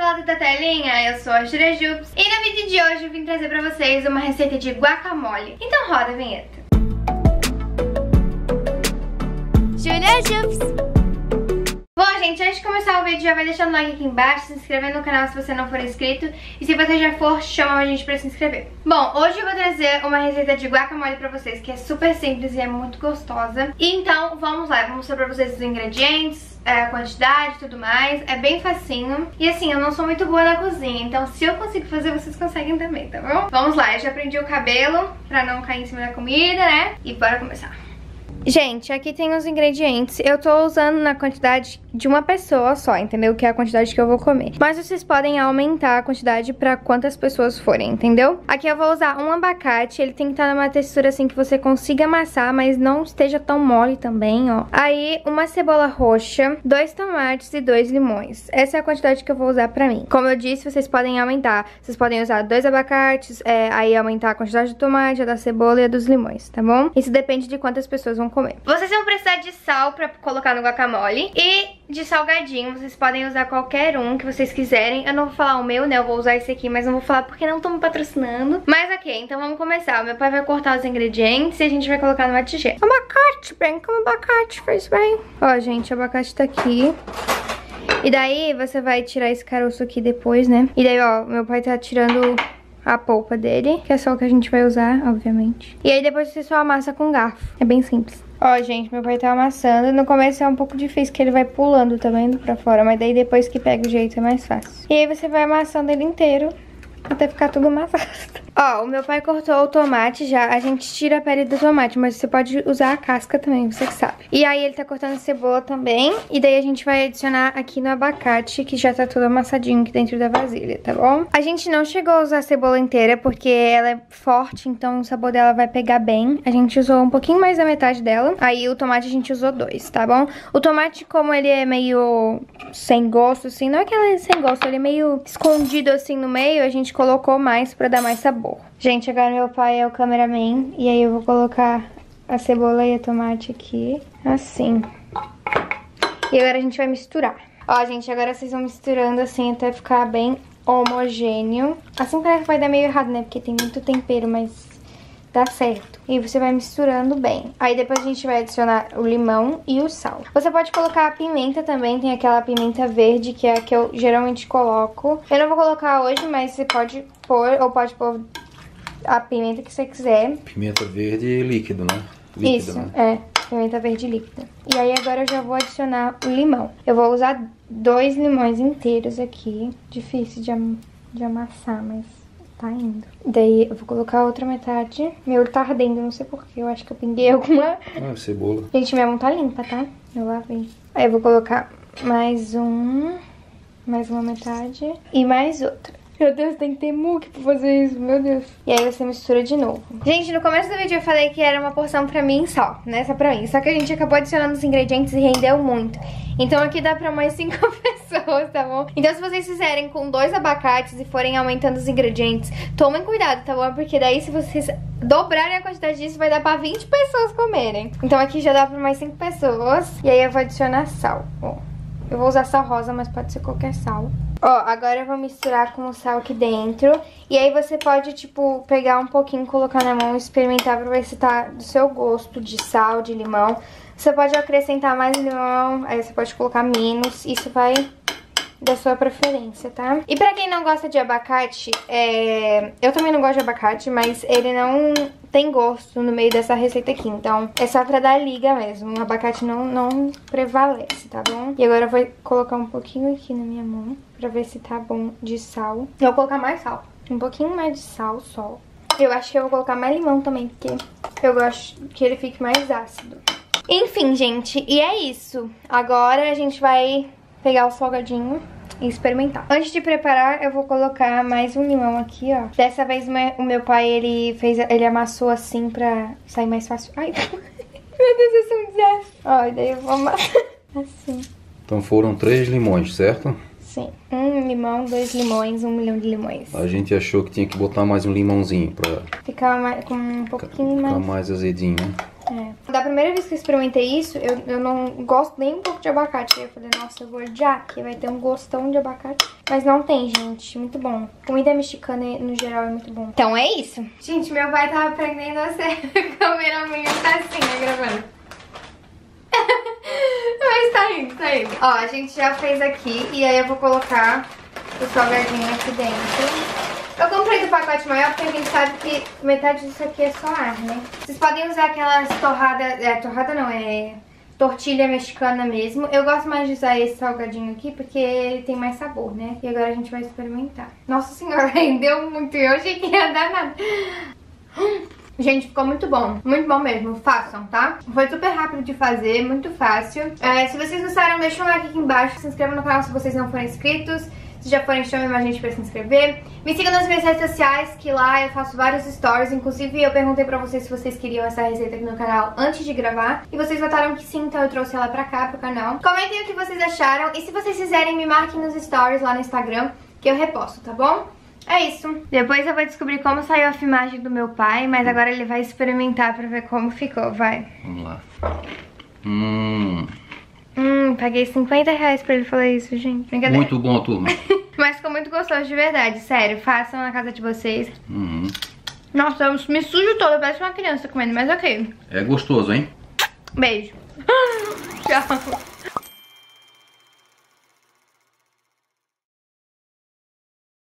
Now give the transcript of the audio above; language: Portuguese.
volta da telinha, eu sou a Julia Jupes e no vídeo de hoje eu vim trazer pra vocês uma receita de guacamole. Então roda a vinheta. Julia Jupes. Bom, gente, antes de começar o vídeo, já vai deixando o like aqui embaixo, se inscrevendo no canal se você não for inscrito. E se você já for, chama a gente pra se inscrever. Bom, hoje eu vou trazer uma receita de guacamole pra vocês, que é super simples e é muito gostosa. E então, vamos lá, eu vou mostrar pra vocês os ingredientes, a quantidade e tudo mais. É bem facinho. E assim, eu não sou muito boa na cozinha, então se eu consigo fazer, vocês conseguem também, tá bom? Vamos lá, eu já prendi o cabelo pra não cair em cima da comida, né? E bora começar. Gente, aqui tem os ingredientes. Eu tô usando na quantidade de uma pessoa só, entendeu? Que é a quantidade que eu vou comer. Mas vocês podem aumentar a quantidade pra quantas pessoas forem, entendeu? Aqui eu vou usar um abacate. Ele tem que estar numa textura assim que você consiga amassar, mas não esteja tão mole também, ó. Aí, uma cebola roxa, 2 tomates e 2 limões. Essa é a quantidade que eu vou usar pra mim. Como eu disse, vocês podem aumentar. Vocês podem usar 2 abacates, aí aumentar a quantidade de tomate, a da cebola e a dos limões, tá bom? Isso depende de quantas pessoas vão comer. Vocês vão precisar de sal pra colocar no guacamole e de salgadinho. Vocês podem usar qualquer um que vocês quiserem. Eu não vou falar o meu, né? Eu vou usar esse aqui, mas não vou falar porque não estão me patrocinando. Mas ok, então vamos começar. O meu pai vai cortar os ingredientes e a gente vai colocar numa tigela. Abacate, bem como abacate, faz bem. Ó, gente, o abacate tá aqui. E daí você vai tirar esse caroço aqui depois, né? E daí, ó, meu pai tá tirando a polpa dele, que é só o que a gente vai usar, obviamente. E aí depois você só amassa com garfo. É bem simples. Ó, gente, meu pai tá amassando. No começo é um pouco difícil, que ele vai pulando, tá vendo? Pra fora. Mas daí depois que pega o jeito é mais fácil. E aí você vai amassando ele inteiro até ficar tudo amassado. Ó, o meu pai cortou o tomate já. A gente tira a pele do tomate, mas você pode usar a casca também, você que sabe. E aí ele tá cortando cebola também. E daí a gente vai adicionar aqui no abacate, que já tá todo amassadinho aqui dentro da vasilha, tá bom? A gente não chegou a usar a cebola inteira, porque ela é forte, então o sabor dela vai pegar bem. A gente usou um pouquinho mais da metade dela. Aí o tomate a gente usou 2, tá bom? O tomate, como ele é meio sem gosto, assim, não é que ele é sem gosto, ele é meio escondido assim no meio, a gente colocou mais pra dar mais sabor. Gente, agora meu pai é o cameraman e aí eu vou colocar a cebola e o tomate aqui, assim. E agora a gente vai misturar. Ó, gente, agora vocês vão misturando assim até ficar bem homogêneo. Assim parece que vai dar meio errado, né? Porque tem muito tempero, mas dá certo. E você vai misturando bem. Aí depois a gente vai adicionar o limão e o sal. Você pode colocar a pimenta também. Tem aquela pimenta verde, que é a que eu geralmente coloco. Eu não vou colocar hoje, mas você pode pôr, ou pode pôr a pimenta que você quiser. Pimenta verde líquido, né? Líquido, isso, né? é. Pimenta verde líquida. E aí agora eu já vou adicionar o limão. Eu vou usar 2 limões inteiros aqui. Difícil de amassar, mas tá indo. Daí eu vou colocar a outra metade. Meu olho tá ardendo, não sei porquê. Eu acho que eu pinguei alguma... Ah, cebola. Gente, minha mão tá limpa, tá? Eu lavei. Aí eu vou colocar mais uma metade e mais outra. Meu Deus, tem que ter muque pra fazer isso, meu Deus. E aí você mistura de novo. Gente, no começo do vídeo eu falei que era uma porção pra mim só, né? Só pra mim. Só que a gente acabou adicionando os ingredientes e rendeu muito. Então aqui dá pra mais 5 pessoas, tá bom? Então se vocês fizerem com 2 abacates e forem aumentando os ingredientes, tomem cuidado, tá bom? Porque daí se vocês dobrarem a quantidade disso, vai dar pra 20 pessoas comerem. Então aqui já dá pra mais 5 pessoas. E aí eu vou adicionar sal, ó. Eu vou usar sal rosa, mas pode ser qualquer sal. Ó, agora eu vou misturar com o sal aqui dentro. E aí você pode, tipo, pegar um pouquinho, colocar na mão e experimentar pra ver se tá do seu gosto de sal, de limão. Você pode acrescentar mais limão, aí você pode colocar menos. Isso vai da sua preferência, tá? E pra quem não gosta de abacate, eu também não gosto de abacate, mas ele não tem gosto no meio dessa receita aqui. Então é só pra dar liga mesmo. O abacate não prevalece, tá bom? E agora eu vou colocar um pouquinho aqui na minha mão pra ver se tá bom de sal. Eu vou colocar mais sal. Um pouquinho mais de sal só. Eu acho que eu vou colocar mais limão também, porque eu gosto que ele fique mais ácido. Enfim, gente, e é isso. Agora a gente vai pegar o salgadinho e experimentar. Antes de preparar, eu vou colocar mais um limão aqui, ó. Dessa vez o meu pai, ele amassou assim pra sair mais fácil. Ai, meu Deus, isso é um desastre. Ó, e daí eu vou amassar assim. Então foram 3 limões, certo? Sim. 1 limão, 2 limões, 1 milhão de limões. A gente achou que tinha que botar mais um limãozinho pra ficar com um pouquinho ficar mais... mais azedinho, né? Da primeira vez que eu experimentei isso, eu não gosto nem um pouco de abacate. Eu falei, nossa, eu vou odiar, porque vai ter um gostão de abacate. Mas não tem, gente, muito bom. Comida mexicana, no geral, é muito bom. Então é isso. Gente, meu pai tava aprendendo a ser cameraman, tá assim, né, gravando. Mas tá indo, tá indo. Ó, a gente já fez aqui, e aí eu vou colocar o salgadinho aqui dentro. Eu comprei do pacote maior porque a gente sabe que metade disso aqui é só ar, né? Vocês podem usar aquelas torrada não, é tortilha mexicana mesmo. Eu gosto mais de usar esse salgadinho aqui porque ele tem mais sabor, né? E agora a gente vai experimentar. Nossa senhora, rendeu muito. Eu achei que ia dar nada. Gente, ficou muito bom mesmo, façam, tá? Foi super rápido de fazer, muito fácil. Se vocês gostaram, deixa um like aqui embaixo, se inscrevam no canal se vocês não forem inscritos. Se já forem, chamem mais gente pra se inscrever. Me sigam nas minhas redes sociais, que lá eu faço vários stories. Inclusive, eu perguntei pra vocês se vocês queriam essa receita aqui no canal antes de gravar. E vocês votaram que sim, então eu trouxe ela pra cá, pro canal. Comentem o que vocês acharam. E se vocês quiserem, me marquem nos stories lá no Instagram, que eu reposto, tá bom? É isso. Depois eu vou descobrir como saiu a filmagem do meu pai, mas agora ele vai experimentar pra ver como ficou, vai. Vamos lá. Paguei 50 reais pra ele falar isso, gente. Brincadeira. Muito bom, turma. Mas ficou muito gostoso, de verdade, sério. Façam na casa de vocês. Nossa, eu me sujo toda, parece uma criança comendo, mas ok. É gostoso, hein? Beijo. Tchau.